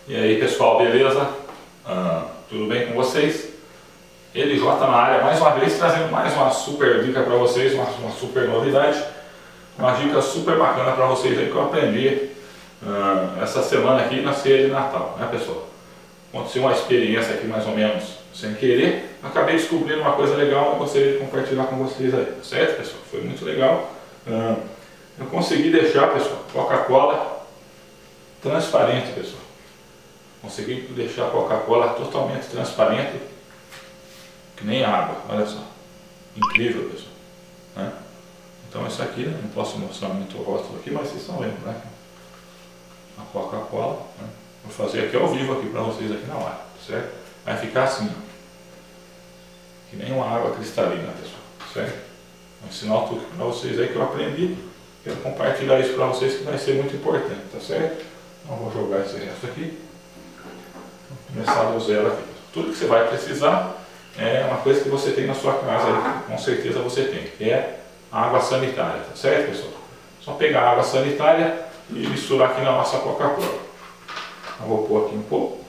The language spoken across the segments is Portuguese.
E aí pessoal, beleza? Tudo bem com vocês? LJ na área mais uma vez, trazendo mais uma super dica para vocês, uma super novidade, uma dica super bacana para vocês aí que eu aprendi essa semana aqui na ceia de Natal, né pessoal? Aconteceu uma experiência aqui mais ou menos sem querer, acabei descobrindo uma coisa legal e gostaria de compartilhar com vocês aí, certo pessoal? Foi muito legal. Eu consegui deixar, pessoal, Coca-Cola transparente, pessoal. Consegui deixar a Coca-Cola totalmente transparente, que nem água, olha só. Incrível, pessoal. Né? Então isso aqui, não posso mostrar muito o rótulo aqui, mas vocês estão vendo, né? A Coca-Cola, né? Vou fazer aqui ao vivo aqui para vocês aqui na hora, certo? Vai ficar assim, ó. Que nem uma água cristalina, pessoal, certo? Vou ensinar tudo para vocês aí que eu aprendi. Quero compartilhar isso para vocês que vai ser muito importante, tá certo? Então vou jogar esse resto aqui. Vou começar do zero aqui. Tudo que você vai precisar é uma coisa que você tem na sua casa aí, com certeza você tem, que é água sanitária, tá certo, pessoal? Só pegar a água sanitária e misturar aqui na nossa Coca-Cola. Eu vou pôr aqui um pouco.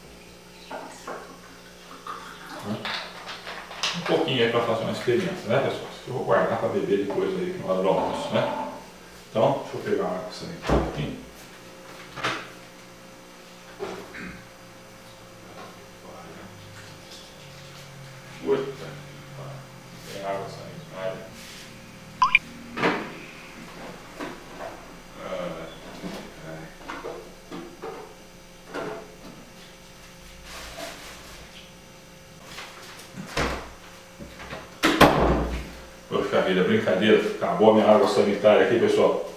Um pouquinho aí para fazer uma experiência, né, pessoal? Eu vou guardar para beber depois aí na hora do almoço, né? Então, deixa eu pegar a água sanitária aqui. Tem água sanitária. Poxa vida, brincadeira, acabou a minha água sanitária aqui, pessoal.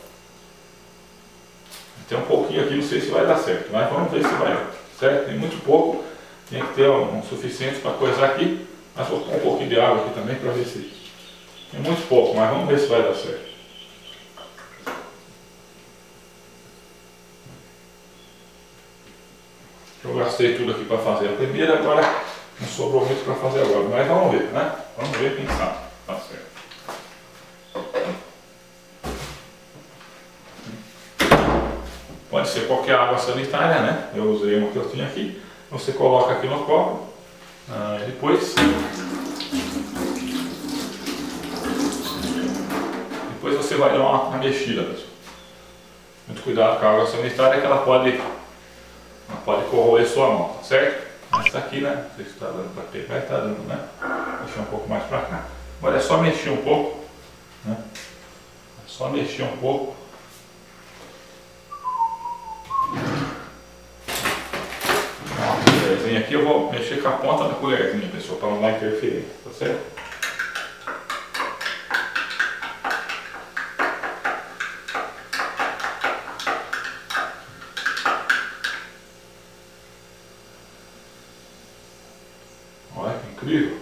Tem um pouquinho aqui, não sei se vai dar certo, mas vamos ver se vai dar certo. Tem muito pouco, tem que ter um suficiente para coisar aqui. Mas vou pôr um pouquinho de água aqui também para ver se... Tem muito pouco, mas vamos ver se vai dar certo. Eu gastei tudo aqui para fazer a primeira, agora não sobrou muito para fazer agora. Mas vamos ver, né? Vamos ver quem sabe. Tá certo. Pode ser qualquer água sanitária, né? Eu usei uma que eu tinha aqui. Você coloca aqui no copo. Depois você vai dar uma mexida, pessoal. Muito cuidado com a água sanitária, que ela pode corroer sua mão, tá certo? Mas está aqui, né? Não sei se está dando para pegar, está dando, né? Deixar um pouco mais para cá. Agora é só mexer um pouco, né? É só mexer um pouco. Aqui eu vou mexer com a ponta da colherzinha, pessoal, para não dar interferência, tá certo? Olha que incrível!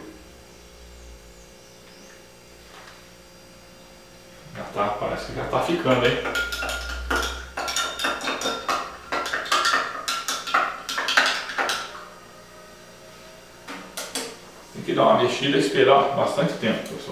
Parece que já está ficando, hein? Tem que dar uma mexida e esperar bastante tempo, pessoal.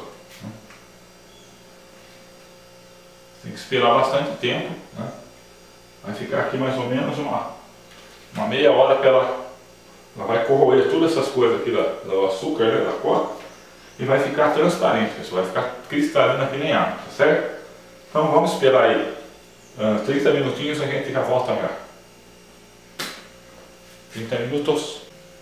Tem que esperar bastante tempo, né? Vai ficar aqui mais ou menos uma meia hora que ela vai corroer todas essas coisas aqui do açúcar, né, da coca, e vai ficar transparente, pessoal. Vai ficar cristalina que nem água, tá certo? Então vamos esperar aí 30 minutinhos, a gente já volta já. 30 minutos.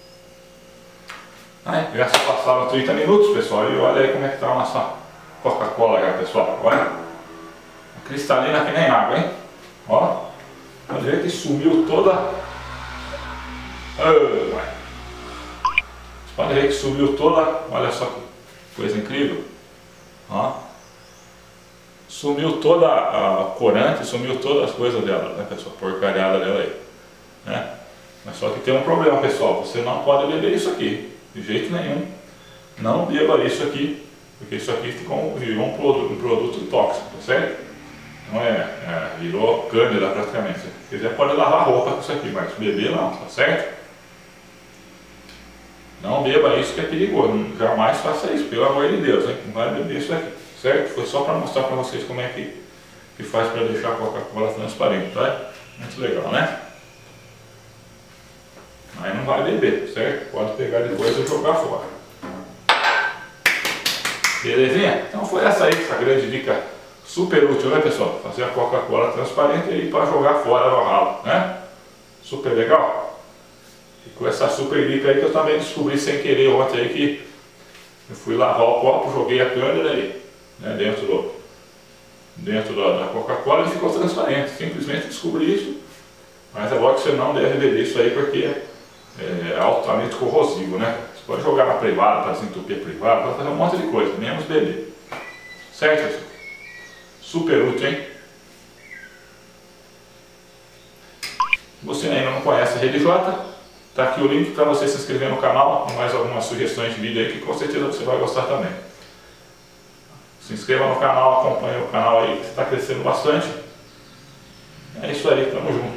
Já se passaram 30 minutos, pessoal, e olha aí como é que está a nossa Coca-Cola já, pessoal. Olha, cristalina que nem água, hein? Ó, pode ver que sumiu toda. Você pode ver que sumiu toda. Olha só que coisa incrível. Ó, sumiu toda a corante, sumiu todas as coisas dela, né, pessoal? Porcariada dela aí, né? Mas só que tem um problema, pessoal. Você não pode beber isso aqui. De jeito nenhum, não beba isso aqui, porque isso aqui virou um produto tóxico, tá certo? Não virou cândida praticamente. Se quiser pode lavar roupa com isso aqui, mas beber não, tá certo? Não beba isso que é perigoso, jamais faça isso, pelo amor de Deus, hein? Não vai beber isso aqui, certo? Foi só para mostrar para vocês como é que faz para deixar a Coca-Cola transparente, tá? Muito legal, né? não vai beber, certo? Pode pegar depois e jogar fora. Belezinha? Então foi essa grande dica super útil, né, pessoal? Fazer a Coca-Cola transparente aí para jogar fora no ralo, né? Super legal? E com essa super dica aí que eu também descobri sem querer ontem aí, que eu fui lavar o copo, joguei a câmera aí, né, dentro da Coca-Cola e ficou transparente. Simplesmente descobri isso, mas agora que você não deve beber isso aí porque é altamente corrosivo, né? Você pode jogar na privada para desentupir a privada, pode fazer um monte de coisa, menos beber. Certo, pessoal? Super útil, hein? Se você ainda não conhece a Rede J, tá aqui o link para você se inscrever no canal, com mais algumas sugestões de vídeo aí que com certeza você vai gostar também. Se inscreva no canal, acompanhe o canal aí que está crescendo bastante. É isso aí, tamo junto.